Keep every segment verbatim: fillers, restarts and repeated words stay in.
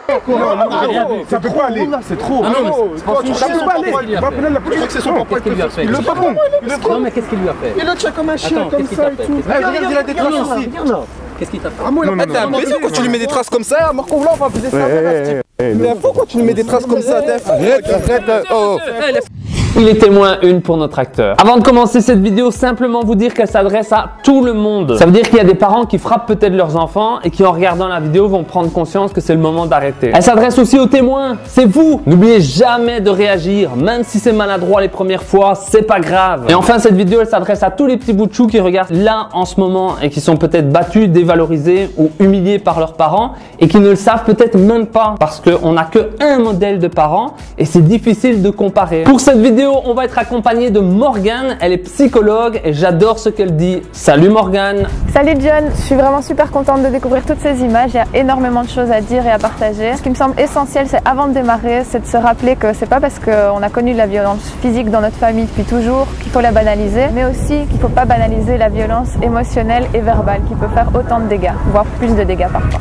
Non, non, ça peut pas aller. C'est trop. Ah non, ça peut pas aller. Il va appeler la police, c'est son papa. Qu'est-ce qu'il lui a fait? Il le pas bon. Non, mais qu'est-ce qu'il lui a fait? Il le tient comme un chien, Attends, comme qu'est-ce qu'il ça t'a et fait? tout. Qu'est-ce Regarde, il a des traces aussi. Qu'est-ce qu'il t'a fait? Ah, moi, il a T'es un plaisir quand tu lui mets des traces comme ça, Marco là, on va poser ça. T'es un fou quand tu lui mets des traces comme ça, t'es un fou. Arrête, arrête. Oh. Il est témoin une pour notre acteur. Avant de commencer cette vidéo, simplement vous dire qu'elle s'adresse à tout le monde. Ça veut dire qu'il y a des parents qui frappent peut-être leurs enfants et qui en regardant la vidéo vont prendre conscience que c'est le moment d'arrêter. Elle s'adresse aussi aux témoins, c'est vous. N'oubliez jamais de réagir, même si c'est maladroit les premières fois, c'est pas grave. Et enfin, cette vidéo, elle s'adresse à tous les petits bouts de chou qui regardent là en ce moment et qui sont peut-être battus, dévalorisés ou humiliés par leurs parents et qui ne le savent peut-être même pas parce qu'on n'a que un modèle de parents et c'est difficile de comparer. Pour cette vidéo, on va être accompagné de Morgane, elle est psychologue et j'adore ce qu'elle dit. Salut Morgane. Salut John, je suis vraiment super contente de découvrir toutes ces images, il y a énormément de choses à dire et à partager. Ce qui me semble essentiel, c'est avant de démarrer, c'est de se rappeler que c'est pas parce qu'on a connu de la violence physique dans notre famille depuis toujours qu'il faut la banaliser, mais aussi qu'il faut pas banaliser la violence émotionnelle et verbale qui peut faire autant de dégâts, voire plus de dégâts parfois.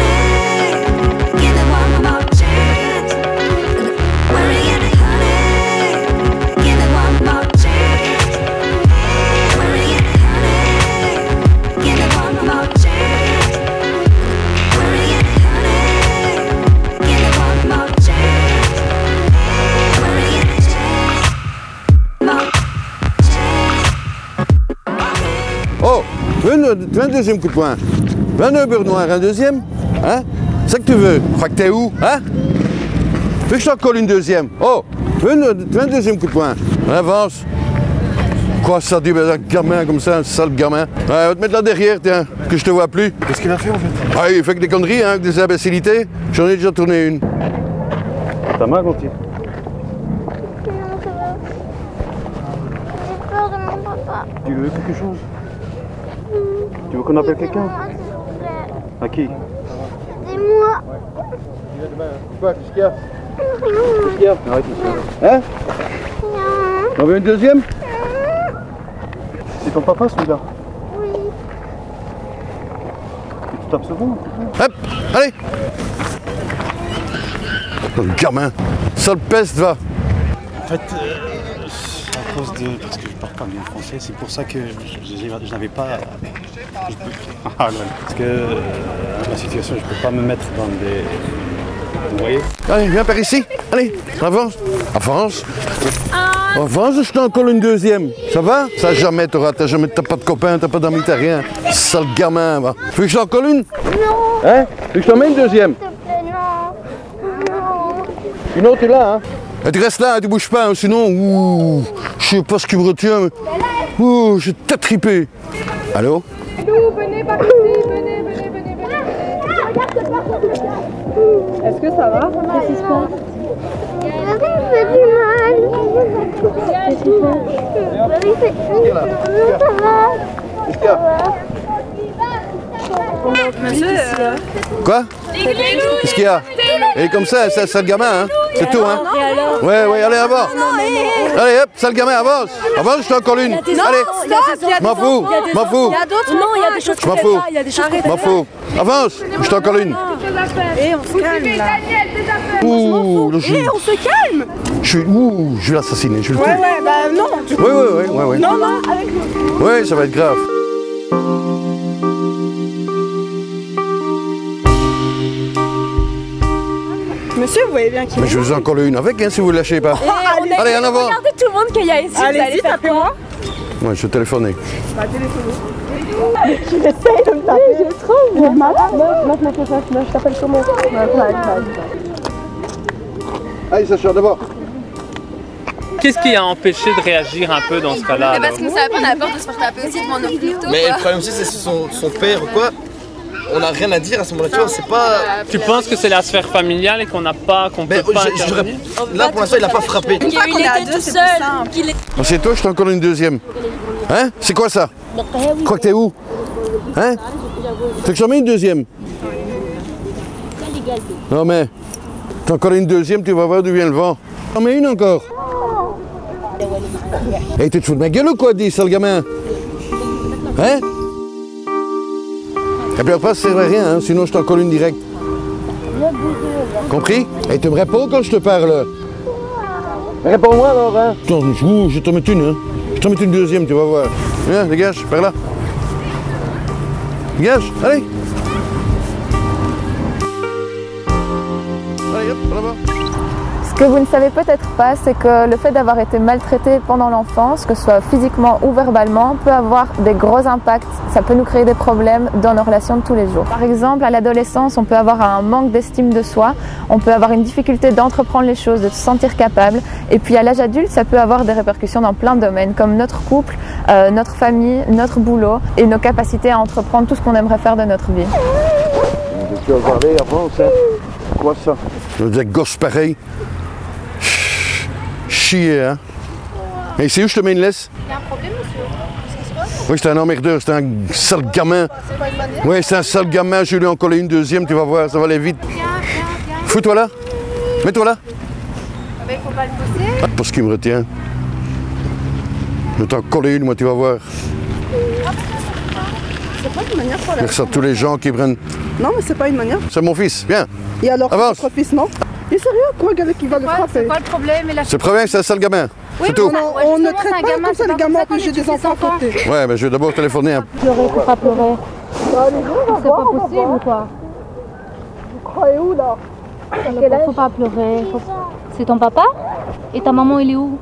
Oh, tu veux, une, tu veux un deuxième coup de poing? Tu veux un beurre noir, un deuxième? Hein? C'est ça que tu veux? Tu crois que t'es où? Hein? Tu veux que je t'en colle une deuxième? Oh, tu veux, une, tu veux un deuxième coup de poing? Avance. Quoi ça dit, ben, un gamin comme ça, un sale gamin? Ouais, on va te mettre là derrière, tiens, que je te vois plus. Qu'est-ce qu'il a fait en fait? Ah, il fait que des conneries, hein, que des imbécilités. J'en ai déjà tourné une. T'as mal, Gontier? Non, ça va. J'ai peur de mon papa. Tu veux quelque chose? Tu veux qu'on appelle quelqu'un? À qui? Aidez-moi. Quoi, qu'est-ce qu'il y a? Qu'est-ce qu'il y a? Arrête ici. Hein? On veut une deuxième? C'est ton papa celui-là? Oui. Et tu tapes souvent? Hop, allez! Le gamin, sale peste, va! En fait, euh, à cause de... parce que je parle pas bien français, c'est pour ça que je, je, je n'avais pas... Je peux, ah, ouais, parce que euh, la situation, je peux pas me mettre dans des... Vous voyez? Allez, viens par ici, allez, avance, avance. Avance, je t'en colle une deuxième. Ça va? Ça jamais, t'auras, t'as jamais, t'as pas de copain, t'as pas d'amis, t'as rien. Sale gamin, va. Tu veux que je t'en colle une? Non. Hein? Tu veux que je t'en mets une deuxième? S'il te plaît, non. Non. Une autre est là, hein? Et tu restes là, tu bouges pas, hein, sinon, ouh, je sais pas ce qui me retient, mais... Ouh, j'ai tête tripée. Allô? Venez par ici, venez, venez, venez, venez. Est-ce que ça va? Qu'est-ce qui se passe? Ça fait du mal. Qu'est-ce qu'il fait? Il fait... Ça va. Qu'est-ce qu'il y a? Monsieur, euh... Quoi? Qu'est-ce qu'il y a? Et comme ça, c'est un sale gamin, hein? C'est tout, hein? Ouais, ouais, allez, avance. Allez, hop, sale gamin, avance. Avance, je t'en colle une. Allez, je m'en fous, je m'en fous. Il y a d'autres. Non, il y a des choses Je m'en fous. Il y a des choses. Je m'en fous. Avance, je t'en colle une. Et on se calme là. Ouh, là, je, Et on se calme. je suis, ouh, je vais l'assassiner, je vais le Ouais, tuer. ouais, bah non. Oui, oui, oui, oui, oui. Non, non, avec nous. Oui, ça va être grave. Monsieur, vous voyez bien qu'il Mais est. je vous en colle une avec, hein, si vous ne lâchez pas. Allez, Allez, en avant. regardez tout le monde qu'il y a ici. Allez-y, tapez-moi. Ouais, je vais téléphoner. Bah, téléphonez. Tu essayes de me taper. Oui, je trouve. neuf, neuf, neuf, neuf, neuf, neuf, je t'appelle comment? Allez, Sacha, d'abord. Qu'est-ce qui a empêché de réagir un peu dans ce cas-là? Parce que ça on a peur de se faire taper aussi devant nos plutôt. Mais le problème aussi, c'est son, son père ou quoi. On n'a rien à dire à ce moment-là, tu vois, c'est pas... Tu penses que c'est la sphère familiale et qu'on n'a pas, qu'on peut pas je- j'aurais- intervenir? Là, pour l'instant, il n'a pas frappé. Une fois qu'on est à deux, c'est plus simple. Non, c'est toi, je t'en colle une deuxième. Hein? C'est quoi ça? Tu crois que t'es où? Hein? Tu veux que j'en mets une deuxième? Non mais, t'en colles une deuxième, tu vas voir d'où vient le vent. T'en mets une encore? Hey, tu te fous de ma gueule ou quoi, dis, sale gamin? Hein? Et puis après, ça sert à rien, hein, sinon je t'en colle une direct. Compris? Et tu me réponds quand je te parle. Réponds-moi alors, hein. Attends, je, je t'en mets une, hein. Je t'en mets une deuxième, tu vas voir. Viens, dégage, par là. Dégage, allez. Allez, hop, là-bas. Ce que vous ne savez peut-être pas, c'est que le fait d'avoir été maltraité pendant l'enfance, que ce soit physiquement ou verbalement, peut avoir des gros impacts. Ça peut nous créer des problèmes dans nos relations de tous les jours. Par exemple, à l'adolescence, on peut avoir un manque d'estime de soi, on peut avoir une difficulté d'entreprendre les choses, de se sentir capable. Et puis à l'âge adulte, ça peut avoir des répercussions dans plein de domaines, comme notre couple, euh, notre famille, notre boulot et nos capacités à entreprendre tout ce qu'on aimerait faire de notre vie. Tu vas parler avant, ça? Quoi ça? Des gosses pareils. Chier, hein? Et c'est où je te mets une laisse? Il y a un problème, monsieur? Qu'est-ce qui se passe? Oui, c'était un emmerdeur, c'était un sale gamin. C'est pas une manière? Oui, c'est un sale gamin, je lui ai en collé une deuxième, tu vas voir, ça va aller vite. Viens, viens, viens. Fous-toi là. Mets-toi là. Ah ben, il faut pas le pousser. Ah, parce qu'il me retient. Je vais t'en coller une, moi, tu vas voir. C'est pas une manière pour la... Merci à tous les gens qui prennent. Non, mais c'est pas une manière. C'est mon fils, viens. Et alors, avance. votre fils, non? Il est sérieux? Quoi, le qui va le frapper? C'est quoi le problème? C'est le problème, c'est un sale gamin. Oui, c'est tout. Non, Ouais, on ne justement, traite c'est un pas gamin, comme ça c'est les pas gamins comme ça que qu'on j'ai des éduque les enfants à enfants. côté. Ouais, mais je vais d'abord téléphoner. Hein. Pleurer, faut pas pleurer. C'est pas possible ou quoi? Vous croyez où là? Faut pas pleurer. Faut... C'est ton papa? Et ta maman, il est où?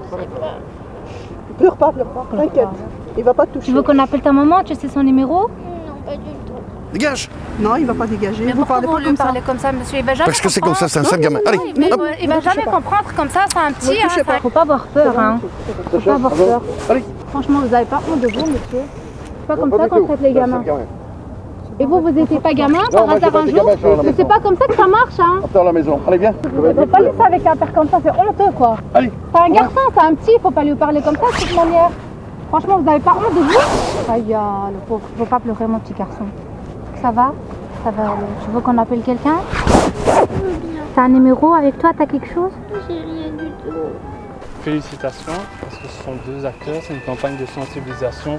Pleure pas, pleure pas, t'inquiète. Il va pas te toucher. Tu veux qu'on appelle ta maman? Tu sais son numéro? Non, pas du tout. Dégage. Non, il va pas dégager. Mais Vous pourquoi parlez vous pas lui comme ça. parlez comme ça, monsieur? Il va jamais Parce que c'est comme ça, comprendre. c'est un sale gamin. Allez, Mais hop. il va jamais comprendre comme ça, c'est un petit. Ne touchez hein, pas. ça- Faut pas avoir peur, hein. Faut pas avoir peur. Allez. Franchement, vous avez pas honte de vous, monsieur? C'est pas comme ça qu'on traite les gamins. Et vous, vous n'étiez pas gamin par hasard un jour? Mais c'est pas comme ça que ça marche, hein. Attends à la maison. Allez, viens. Vous ne pas laisser avec un père comme ça, c'est honteux, quoi. Allez. C'est un garçon, c'est un petit, faut pas lui parler comme ça, de cette manière. Franchement, vous n'avez pas honte de vous? Aïe, le pauvre, faut pas pleurer, mon petit garçon. Ça va? Ça va aller. Tu veux qu'on appelle quelqu'un? T'as un numéro avec toi? T'as quelque chose? J'ai rien du tout. Félicitations, parce que ce sont deux acteurs, c'est une campagne de sensibilisation.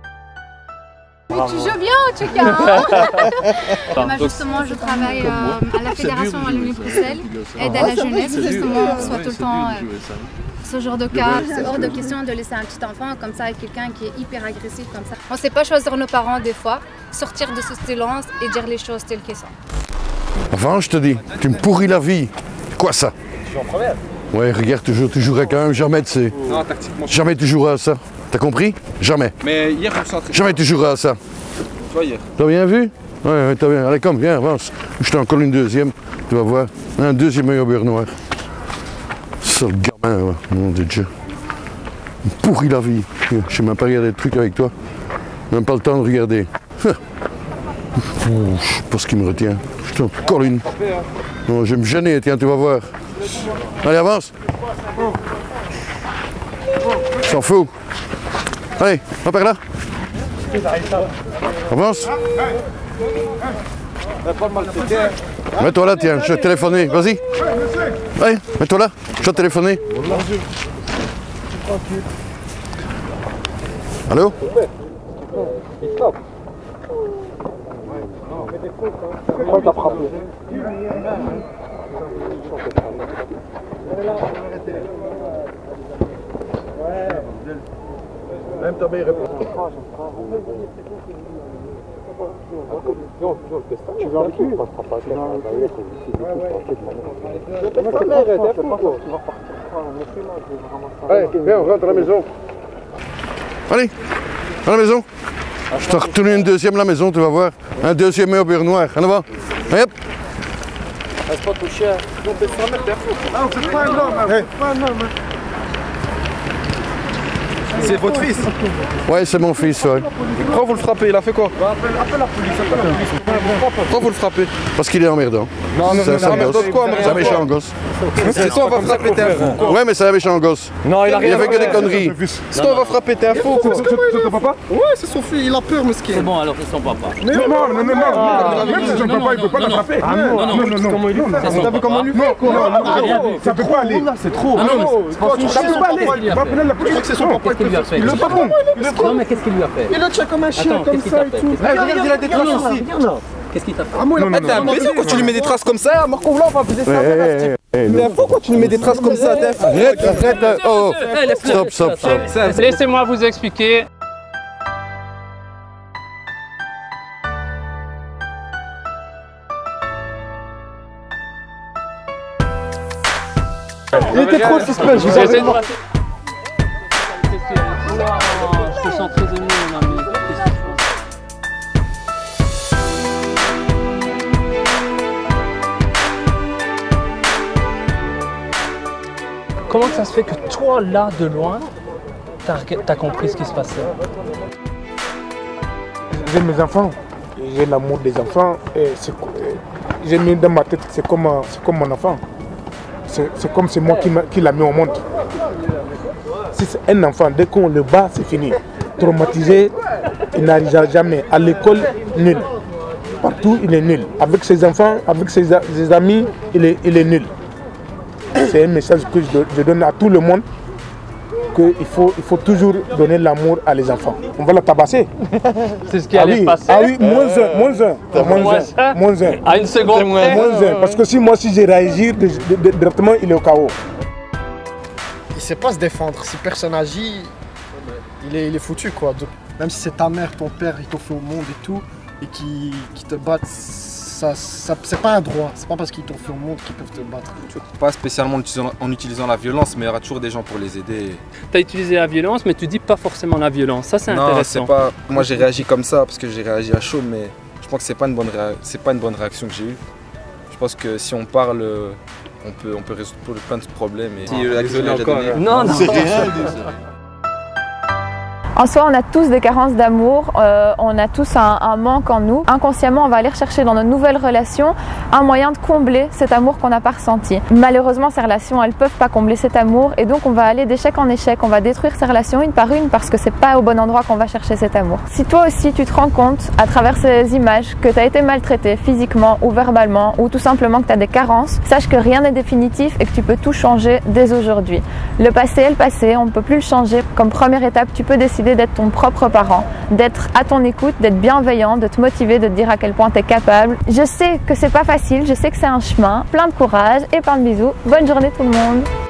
Mais tu joues bien en tout cas, hein. Moi, justement, je travaille euh, à la Fédération Wallonie-Bruxelles, aide à la jeunesse, justement, on reçoit tout le temps euh, ce genre de cas. C'est hors de question de laisser un petit enfant comme ça avec quelqu'un qui est hyper agressif comme ça. On ne sait pas choisir nos parents des fois, sortir de ce silence et dire les choses telles qu'elles sont. Enfin, je te dis, tu me pourris la vie. Quoi ça? Je suis en première. Ouais, regarde, tu, joues, tu jouerais quand même jamais de ces. Non, tactiquement. Jamais tu joueras à ça. T'as compris? Jamais. Mais hier, on s'est entraîné. Jamais tu joueras à ça. Toi, hier. T'as bien vu? Ouais, ouais, t'as bien. Allez, comme, viens, avance. Je t'en colle une deuxième. Tu vas voir. Un deuxième œil au beurre noir. Sale gamin, ouais. Mon Dieu. Il me pourrit la vie. Je sais même pas regarder le truc avec toi. Même pas le temps de regarder. Je sais pas ce qui me retient. Je t'en colle une. Non, je vais me gêner, tiens, tu vas voir. Allez, avance. S'en fout. Allez, va par là. Avance. Mets-toi là, tiens, je vais téléphoner. Vas-y. Allez, mets-toi là. Je vais téléphoner. Allô? Même ta mère répond. Tu veux avec lui? Allez, viens, on rentre à la maison. Allez, à la maison. Je te retourne une deuxième à la maison, tu vas voir. Un deuxième au beurre noir. En avant. Allez, hop. Reste pas touché. Non, t'es pas mettre Ah, c'est pas un homme. C'est pas un homme. C'est votre fils? Ouais, c'est mon fils, ouais. Pourquoi vous le frappez? Il a fait quoi? Appelle la police, appelle la police. Pourquoi vous le frappez? Parce qu'il est emmerdant. Non, non, c'est un non, sale non, gosse. mais quoi, C'est un méchant gosse. C'est toi, on va frapper, t'es un fou, quoi. Ouais, mais c'est un méchant gosse. Non, il a rien fait que des conneries. C'est toi, on va frapper, t'es un fou, quoi. C'est ton papa? Ouais, c'est son fils, il a peur, mesquin. C'est bon, alors c'est son papa. Mais non, non, non, non. Même si son papa, il peut pas l'attraper. Ah non, non, non. Comment il est? T'as vu comment il fait, quoi? Ça peut pas aller. C'est trop. Ah non, ça peut pas aller. Va appeler la police. C'est son papa, il a fait. Il est pas bon. Non, mais qu'est-ce qu'il lui a fait? Il le tient comme un chien, comme ça et tout. Regarde, il a des traces aussi. Qu'est-ce qu'il t'a fait? Ah, moi, il a pas t'es imbécile quand tu lui mets des traces comme ça, Marco, là, on va poser ça. Mais un fou quand tu lui mets des traces comme ça, t'es fou. Arrête, arrête, oh, stop, stop, stop. Laissez-moi vous expliquer. Il était trop suspense, je vous J'essaie en de... Je te sens très ému, mon ami. Qu'est-ce que tu penses? Comment ça se fait que toi, là, de loin, t'as t'as compris ce qui se passait? J'ai mes enfants, j'ai l'amour des enfants, et j'ai mis dans ma tête, c'est comme, comme mon enfant. C'est comme c'est moi qui, qui l'a mis au monde. Si c'est un enfant, dès qu'on le bat, c'est fini. Traumatisé, il n'arrivera jamais. À l'école, nul. Partout, il est nul. Avec ses enfants, avec ses, ses amis, il est, il est nul. C'est un message que je, je donne à tout le monde, qu'il faut, il faut toujours donner l'amour à les enfants. On va la tabasser. C'est ce qui ah allait oui, passer. Ah oui, moins un, moins un, moins un, moins un. À une seconde près. Moins un, parce que si moi, si j'ai réagi, directement, il est au chaos. Il ne sait pas se défendre. Si personne agit, il est, il est foutu, quoi. Donc, même si c'est ta mère, ton père, ils t'ont fait au monde et tout, et qui, qui te battent, ça, ça, c'est pas un droit. C'est pas parce qu'ils t'ont fait au monde qu'ils peuvent te battre. Pas spécialement en utilisant, en utilisant la violence, mais il y aura toujours des gens pour les aider. Tu as utilisé la violence, mais tu dis pas forcément la violence. Ça, c'est non, intéressant. Non, c'est pas... Moi, j'ai réagi comme ça parce que j'ai réagi à chaud, mais je pense que c'est pas une bonne réa... c'est pas une bonne réaction que j'ai eue. Je pense que si on parle, on peut, on peut résoudre plein de problèmes. Et... Si, ah, désolé encore. Donné... Non, non. C'est rien. En soi, on a tous des carences d'amour, euh, on a tous un, un manque en nous. Inconsciemment, on va aller rechercher dans nos nouvelles relations un moyen de combler cet amour qu'on n'a pas ressenti. Malheureusement, ces relations, elles peuvent pas combler cet amour et donc on va aller d'échec en échec. On va détruire ces relations une par une parce que c'est pas au bon endroit qu'on va chercher cet amour. Si toi aussi, tu te rends compte à travers ces images que tu as été maltraité physiquement ou verbalement ou tout simplement que tu as des carences, sache que rien n'est définitif et que tu peux tout changer dès aujourd'hui. Le passé est le passé, on ne peut plus le changer. Comme première étape, tu peux décider d'être ton propre parent, d'être à ton écoute, d'être bienveillant, de te motiver, de te dire à quel point tu es capable. Je sais que c'est pas facile, je sais que c'est un chemin, plein de courage et plein de bisous. Bonne journée tout le monde.